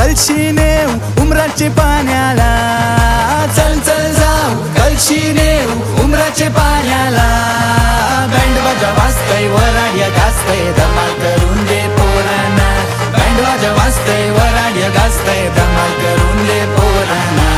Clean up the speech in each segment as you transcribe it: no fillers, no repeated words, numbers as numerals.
कळशी नेऊ उमराचे पाण्याला, चल चल जाऊ कळशी नेऊ उमराचे पाण्याला. बँड बाजा वाजतय वराड्या गाजतय धमाल करून दे पोरांना. बँड बाजा वाजतय वराड्या गाजतय धमाल करून दे पोरांना.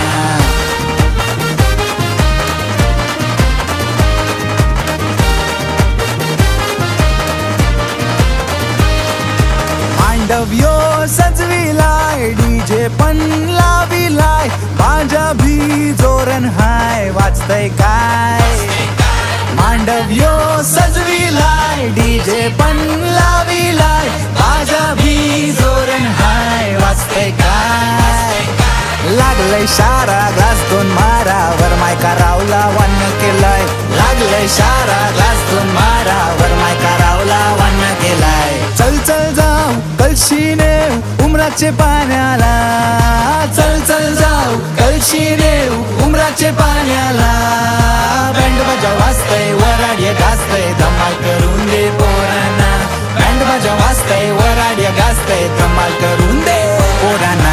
मांडव्यो सजविलाय डीजे पण लाविलाय, माझ्या भी जोरन हाय वाजतय काय. मांडव्यो सजविलाय डीजे पण लाविलाय, माझ्या भी जोरन हाय वाजतय काय. लागलंय शारा ग्लास दोन मारा वर मायका रावला वान्न केलाय. लागलंय शारा ग्लास दोन मारा वर मायका रावला वान्न केलाय. चल चल जाऊ कळशी नेऊ उमराचे पाण्याला, चल चल जाऊ कळशी नेऊ उमराचे पाण्याला. बँड बाजा वाजतय वराड्या गाजतय धमाल करून दे पोरांना. बँड बाजा वाजतय वराड्या गाजतय धमाल करून दे पोरांना.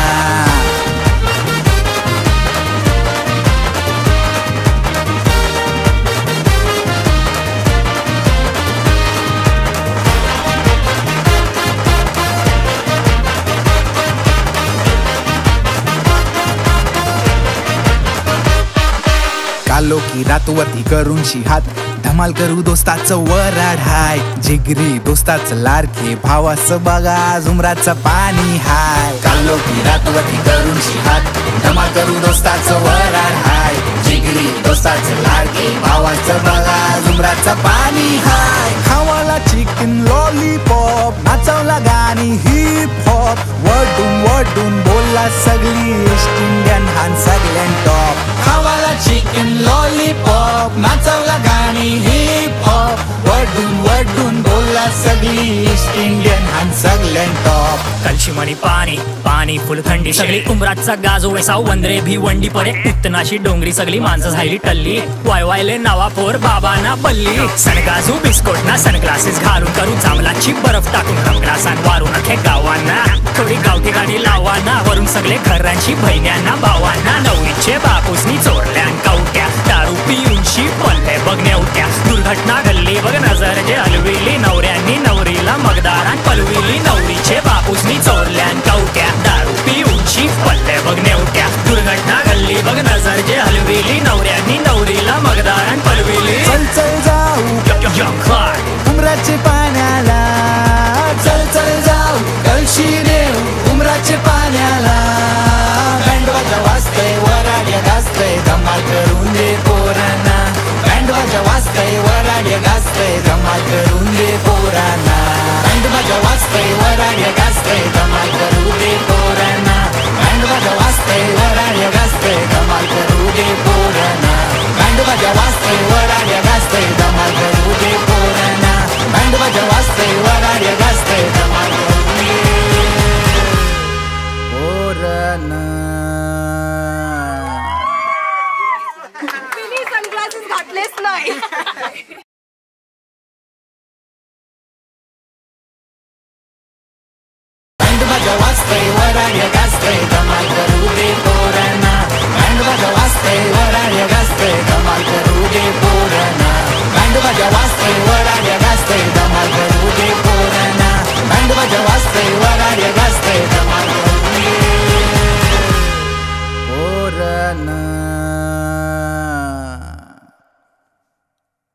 कालो की रातवरती करूनशी हात, धमाल करू दोस्ताचं वराड हाय. जिगरी दोस्ताचं लाडके भावाचं बघा झुमराचं पाणी हाय. कालो की रातवरती करूनशी हात, धमाल करू दोस्ताचं वराड हाय. जिगरी दोस्ताचं लाडके भावाचं बघा झुमराचं पाणी हाय. खावाला चिकन लॉलीपॉप, नाचवला गाणी हिप हॉप, वडून वडून बोलला सगळी ईस्ट इंडियन हान सगळ्यां टॉप. खावाला चिकन लॉलीपॉप, नाचवला गाणी हिप हॉप, वडून वडून बोलला सगळी ईस्ट इंडियन हान सगळ्यां टॉप. कळशी मणी पाणी पाणी फुल थंडी सगळी उमराचा गाजो वैसा वंदरे भी वंडी पडे. उत्तनाशी डोंगरी सगळी माणसं झाली टल्ली, वायवायले नावा पोर बाबाना पल्ली. सनगाजू बिस्कोट ना सनग्लासेस घालून करू जांभलाची बर्फ टाकून रंगलासान वारून अखे गावांना. थोडी गावठी गाणी लावाना वरून सगळे घरांची बहिण्यांना भावांना. नवरीचे बापूसनी चोरल्यान कवट्या, दारू पिऊनशी पल्ले बघण्यावट्या. दुर्घटना घडली बघ नजर जे हलविली, नवऱ्यांनी नवरीला मगदारान पलविली. नवरीचे बापूसनी चोरल्यान कवट्या, दारू पिऊनशी पल्ले बघण्यावट्या. दुर्घटना घडली बघ नजर जे हलविली, नवऱ्यांनी नवरीला मगदारान पलविली. चल चल जाऊ उमराचे पाण्याला, चल चल जाऊ कळशी नेऊ उमराचे पाण्याला. बँड बाजा वाजतय वराड्या गाजतय धमाल करून दे पोरांना. बँड बाजा वाजतय वराड्या गाजतय धमाल करून दे पोरांना. बँड बाजा वाजतय वराड्या गाजतय धमाल करू दे पोरांना. बँड बाजा वाजतय वराड्या गाजतय धमाल करू दे पोरांना. बँड बाजा वाजतय वराड्या गाजतय धमाल करू दे पोरांना. बँड बाजा वाजतय वराड्या गाजतय धमाल करू दे पोरांना. मी सनग्लासेस घातलेच नाही. बँड बाजा वाजतय वराड्या गाजतय धमाल करू दे पोरांना. बँड बाजा वाजतय वराड्या गाजतय धमाल करू दे पोरांना. बँड बाजा वाजतय वराड्या